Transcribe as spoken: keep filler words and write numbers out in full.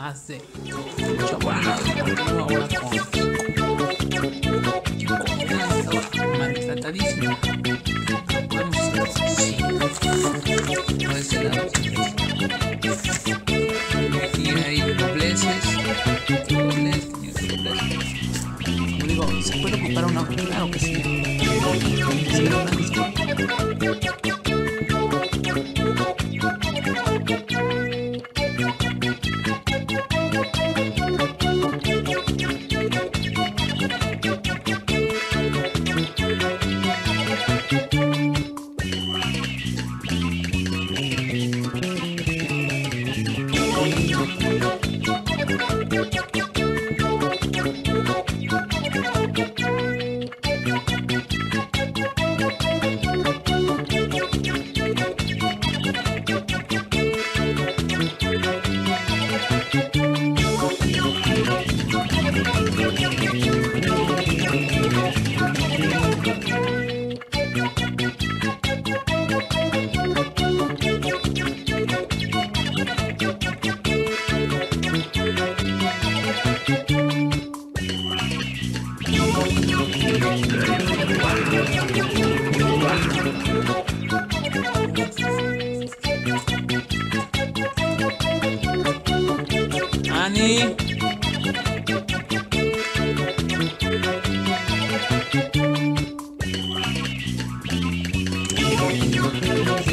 hace mucho más ahora con confianza, maltratadísima. Podemos hacer sí. Por ese lado, aquí hay dobleces, doblez, dobleces. Yo digo, ¿se puede ocupar una? Claro que sí. Sí, una disculpa. Ani.